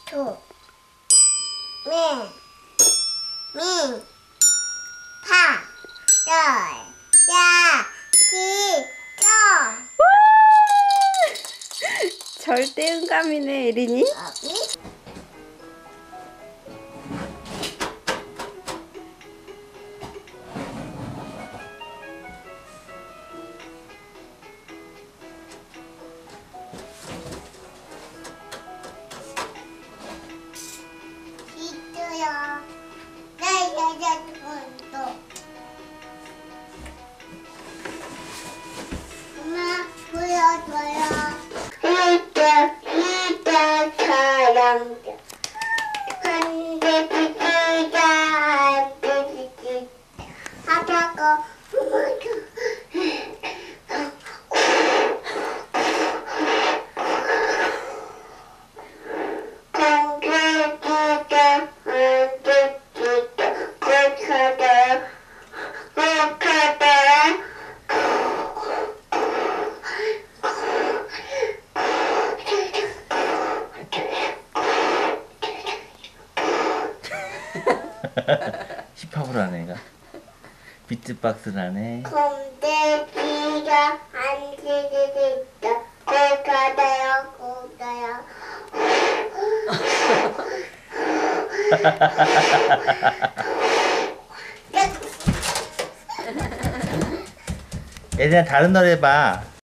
도, 미, 파, 절, 야, 기, 저. 절대 음감이네, 예린이. 어비? 있어요. 네, 여자분도. 엄마, 보여줘요. 이따 사랑. 한대 비기자, 비기지. 아빠가 힙합을 하네, 얘가. 비트박스를 하네. 곰돼지가 앉을 있다. 고가다요, 고가요. 얘들아, 다른 노래 해봐.